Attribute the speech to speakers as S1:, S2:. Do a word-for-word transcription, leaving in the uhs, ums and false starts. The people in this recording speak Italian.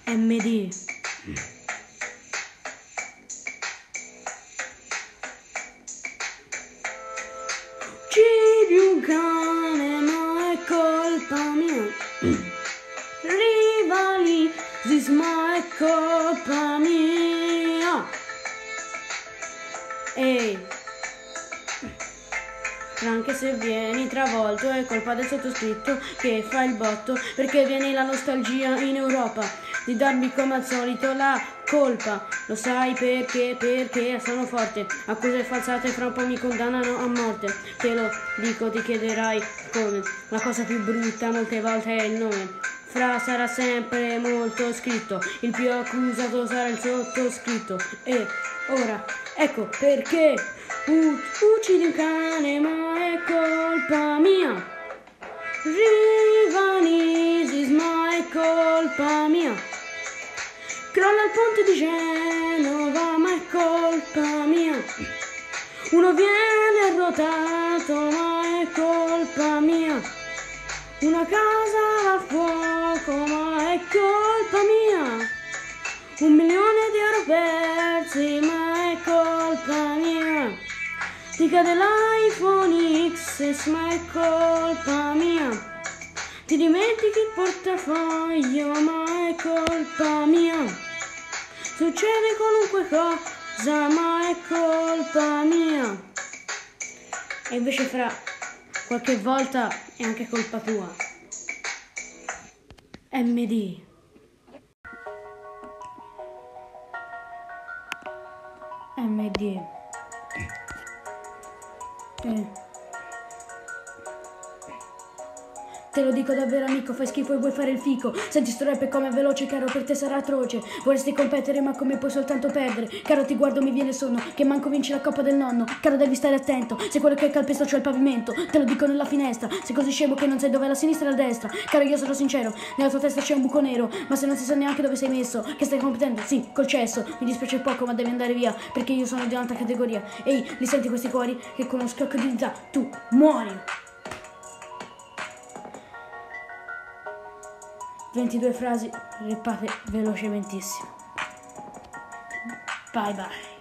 S1: M D. Uccidi un cane, ma è colpa mia. Rivalizis, ma è colpa mia. Ehi, anche se vieni travolto è colpa del sottoscritto che fa il botto, perché viene la nostalgia in Europa di darmi come al solito la colpa. Lo sai perché? Perché sono forte, accuse falsate fra un po' mi condannano a morte. Te lo dico, ti chiederai come. La cosa più brutta molte volte è il nome. Fra sarà sempre molto scritto, il più accusato sarà il sottoscritto. E ora ecco perché U- uccidi un cane, ma è colpa mia. Rivanisis, ma è colpa mia. Crolla il ponte di Genova, ma è colpa mia. Uno viene arrotato, ma è colpa mia. Una casa al fuoco, ma è colpa mia. Un milione di euro persi, ma è colpa mia. Ti cade l'iPhone X S, ma è colpa mia. Ti dimentichi il portafoglio, ma è colpa mia. Succede qualunque cosa, ma è colpa mia. E invece fra qualche volta è anche colpa tua. M D. M D. Eh. Te lo dico davvero amico, fai schifo e vuoi fare il fico. Senti sto rap è come veloce, caro, per te sarà atroce. Vorresti competere ma come puoi soltanto perdere. Caro ti guardo mi viene sonno, che manco vinci la coppa del nonno. Caro devi stare attento, se quello che calpesto c'è il pavimento. Te lo dico nella finestra, sei così scemo che non sai dove è la sinistra e la destra. Caro io sono sincero, nella tua testa c'è un buco nero. Ma se non si sa neanche dove sei messo, che stai competendo, sì, col cesso. Mi dispiace poco ma devi andare via, perché io sono di un'altra categoria. Ehi, li senti questi cuori? Che con uno scocco di dita tu muori. ventidue frasi rippate velocementissimo. Bye bye.